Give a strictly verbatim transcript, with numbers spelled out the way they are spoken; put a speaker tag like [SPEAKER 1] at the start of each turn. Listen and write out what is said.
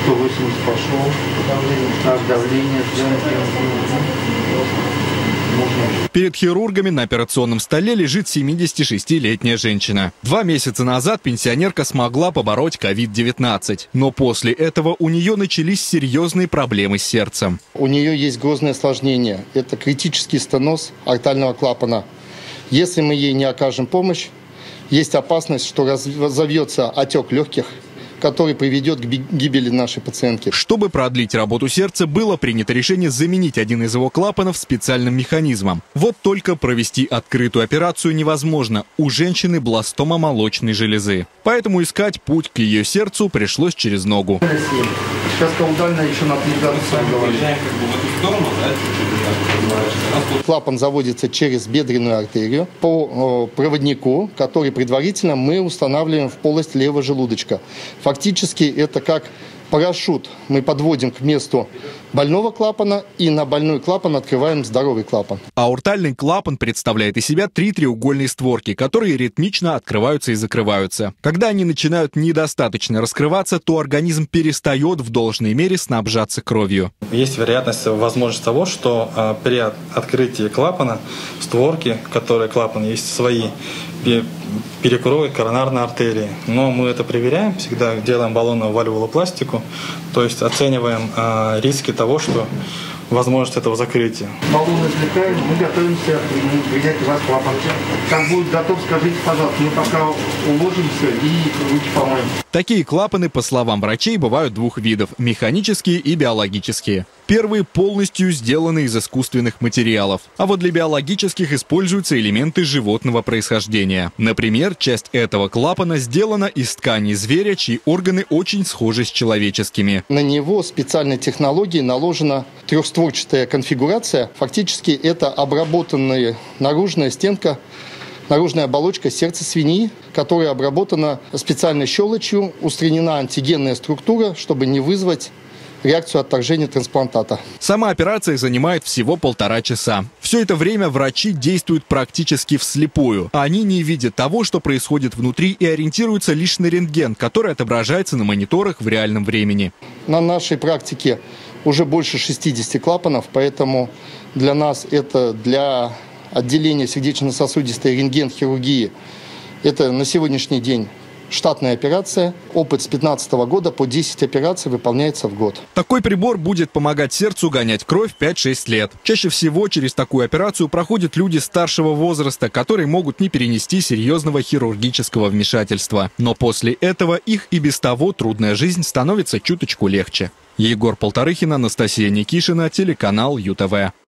[SPEAKER 1] сто восемьдесят пошел. Давление. Так, давление.
[SPEAKER 2] Перед хирургами на операционном столе лежит семидесятишестилетняя женщина. Два месяца назад пенсионерка смогла побороть ковид девятнадцать. Но после этого у нее начались серьезные проблемы с сердцем.
[SPEAKER 3] У нее есть грозное осложнение. Это критический стеноз аортального клапана. Если мы ей не окажем помощь, есть опасность, что разовьется отек легких, который приведет к гибели нашей пациентки.
[SPEAKER 2] Чтобы продлить работу сердца, было принято решение заменить один из его клапанов специальным механизмом. Вот только провести открытую операцию невозможно. У женщины бластома молочной железы. Поэтому искать путь к ее сердцу пришлось через ногу.
[SPEAKER 1] Сейчас каудально еще на три градуса.
[SPEAKER 3] Клапан заводится через бедренную артерию по проводнику, который предварительно мы устанавливаем в полость левого желудочка. Фактически это как парашют. Мы подводим к месту больного клапана и на больной клапан открываем здоровый клапан.
[SPEAKER 2] Аортальный клапан представляет из себя три треугольные створки, которые ритмично открываются и закрываются. Когда они начинают недостаточно раскрываться, то организм перестает в должной мере снабжаться кровью.
[SPEAKER 4] Есть вероятность, возможность того, что э, при открытии клапана створки, которые клапан есть свои, перекроют коронарные артерии. Но мы это проверяем, всегда делаем баллонную вальвулопластику, то есть оцениваем э, риски того, что возможность этого закрытия.
[SPEAKER 1] Баллон извлекаем, мы готовимся принять у вас клапан. Как будет готов, скажите, пожалуйста, мы пока уложимся и руки помоем.
[SPEAKER 2] Такие клапаны, по словам врачей, бывают двух видов – механические и биологические. Первые полностью сделаны из искусственных материалов, а вот для биологических используются элементы животного происхождения. Например, часть этого клапана сделана из ткани зверя, чьи органы очень схожи с человеческими.
[SPEAKER 3] На него специальной технологией наложена трехстворчатая конфигурация. Фактически это обработанная наружная стенка, наружная оболочка сердца свиньи, которая обработана специальной щелочью, устранена антигенная структура, чтобы не вызвать реакцию отторжения трансплантата.
[SPEAKER 2] Сама операция занимает всего полтора часа. Все это время врачи действуют практически вслепую. Они не видят того, что происходит внутри, и ориентируются лишь на рентген, который отображается на мониторах в реальном времени.
[SPEAKER 3] На нашей практике уже больше шестидесяти клапанов, поэтому для нас это для отделения сердечно-сосудистой рентген-хирургии это на сегодняшний день штатная операция. Опыт с две тысячи пятнадцатого года по десять операций выполняется в год.
[SPEAKER 2] Такой прибор будет помогать сердцу гонять кровь пять-шесть лет. Чаще всего через такую операцию проходят люди старшего возраста, которые могут не перенести серьезного хирургического вмешательства. Но после этого их и без того трудная жизнь становится чуточку легче. Егор Полторыхин, Анастасия Никишина, телеканал ю тэ вэ.